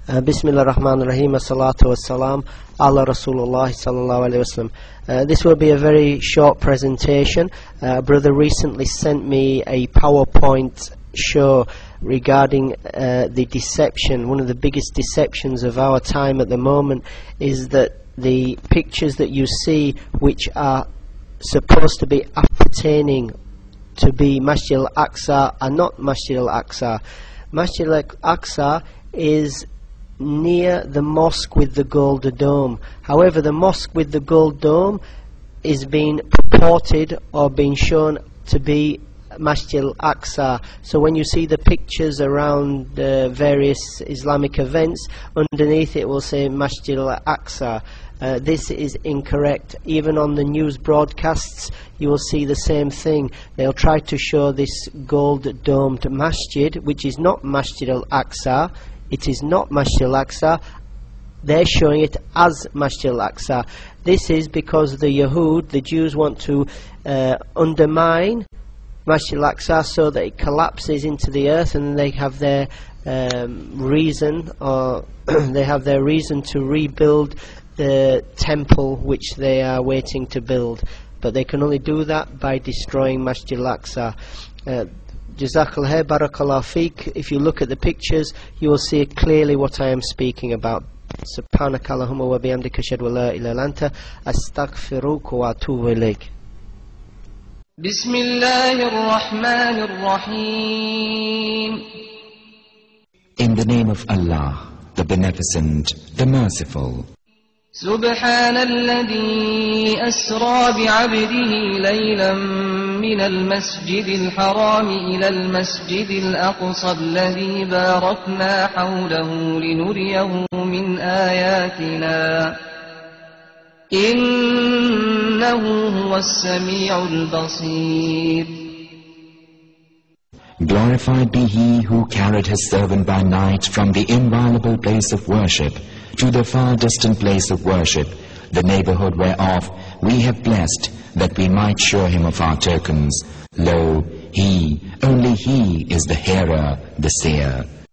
Bismillah ar-Rahman ar-Rahim, as-salatu was-salam ala Rasulullah sallallahu alayhi wa sallam. This will be a very short presentation. Brother recently sent me a PowerPoint show regarding the deception. One of the biggest deceptions of our time at the moment is that the pictures that you see, which are supposed to be appertaining to be Masjid al-Aqsa, are not Masjid al-Aqsa. Masjid al-Aqsa is near the mosque with the gold dome. However, the mosque with the gold dome is being purported or being shown to be Masjid al-Aqsa. So when you see the pictures around various Islamic events, underneath it will say Masjid al-Aqsa. This is incorrect. Even on the news broadcasts you will see the same thing. They'll try to show this gold domed masjid, which is not Masjid al-Aqsa. It is not Masjid al-Aqsa. They're showing it as Masjid al-Aqsa. This is because the Yahud, the Jews, want to undermine Masjid al-Aqsa so that it collapses into the earth, and they have their reason, or they have their reason to rebuild the temple which they are waiting to build. But they can only do that by destroying Masjid al-Aqsa. Jazakallah khair, barakallah feek. If you look at the pictures, you will see clearly what I am speaking about. Subhanakallahumma wa bihamdika ashhadu an la ilaha illa anta astaghfiruka wa atubu ilayk. Bismillahir Rahmanir Rahim. In the name of Allah, the Beneficent, the Merciful. سبحان الذي أسرى بعبده ليلا من المسجد الحرام إلى المسجد الأقصى الذي باركنا حوله لنريه من آياتنا إنه هو السميع البصير. Glorified be He who carried His servant by night from the inviolable place of worship to the far distant place of worship, the neighborhood whereof we have blessed, that we might show Him of our tokens. Lo, He, only He is the hearer, the seer.